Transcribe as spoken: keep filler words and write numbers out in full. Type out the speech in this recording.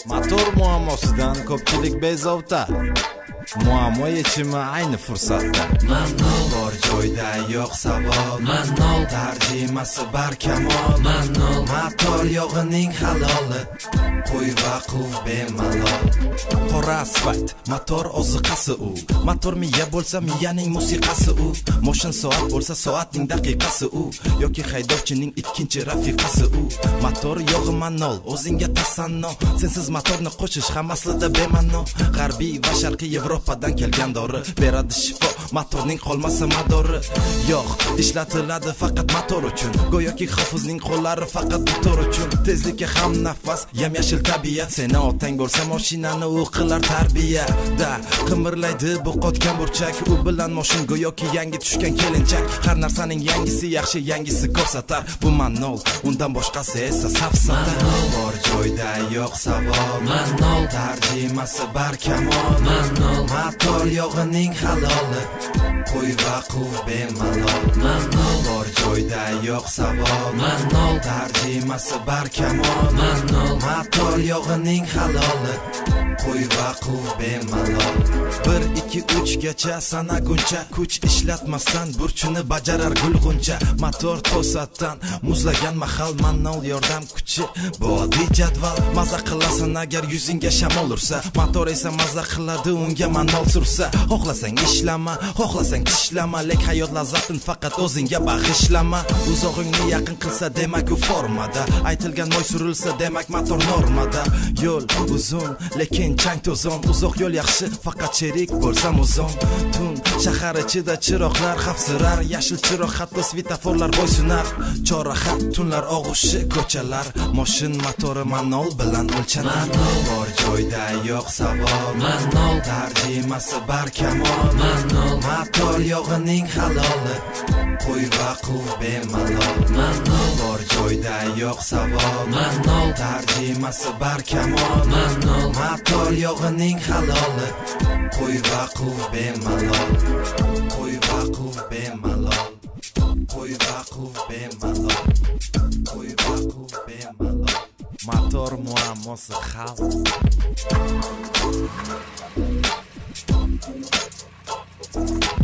Motor muammosidan ko'pchilik bezovta. Muammo yechimi ayni fursatda. Manol bor joyda yo'q savol. Manol tarjimasi barkamol. Manol motor yog'ining haloli. Qo'y va quv bemalol. Qora asfalt, motor oziqasi u. Motor miya bo'lsa miyaning musiqasi u. Motion soat bo'lsa soatning daqiqasi u. Yoki haydovchining ikkinchi rafiqasi u. Motor yog'i manol, o'zingga tasanno. Sensiz motorni qo'shish ham aslida bema'no. G'arbiy va sharqiy Yevropadan kelgan dori beradi shifo, motorning qolmasa madori. Yo'q, ishlatiladi faqat motor uchun. Go'yoki hofizning qo'llari faqat motor uchun. Tezlikka ham nafas, yam-yashil tabiat. Seni otang bo'lsa mashinani u qilar tarbiya. Da qimirlaydi bu qotgan burchak. U bilan moshin go'yoki yangi tushgan kelinchak. Har narsaning yangisi yaxshi, yangisi ko'rsatar. Bu manol, undan boshqasi esa safsata. Manol bor joyda yo'q savol. Manol tarjimasi barkamol. Manol motor yog'ining haloli. Qo'y va quv bemalol. Manol bor joyda yo'q savol. Manol tarjimasi barkamol. Manol motor yog'ining haloli. Qo'y va quv bemalol. bir ikki uch gacha sanaguncha kuch ishlatmasdan burchini bajarar gulg'uncha. Motor to'satdan muzlagan mahal manol yordam kuchi. Bu oddiy jadval, maza qilasan agar yuzingga shamol ursa. Motor esa maza qiladi unga manol sursa. Xohlasang ishlama, xohlasang tishlama, lek hayot lazzatin faqat o'zingga bag'ishlama. Uzog'ingni yaqin qilsa demak u formada. Aytilgan moy surilsa demak motor normada. Yo'l uzun, lekin chang to'zon. Uzoq yo'l yaxshi, faqat sherik bo'lsam uzon. Tun shahar ichida chiroqlar xavfsirar, yashil chiroq hatto svetoforlar bo'ysunar. Chorrahat tunlar og'ushi ko'chalar, moshin motori manol bilan o'lchanar. Manol bor joyda yo'q savol. Manol tarjimasi barkamol. Manol motor yog'ining haloli. Qo'y va quv bemalol. Manol bor joyda yo'q savol. Manol tarjimasi barkamol. Manol motor yog'ining haloli. Qo'y va quv bemalol. Qo'y va quv bemalol. Qo'y va quv bemalol. Qo'y va quv bemalol. Motor muammosi hal.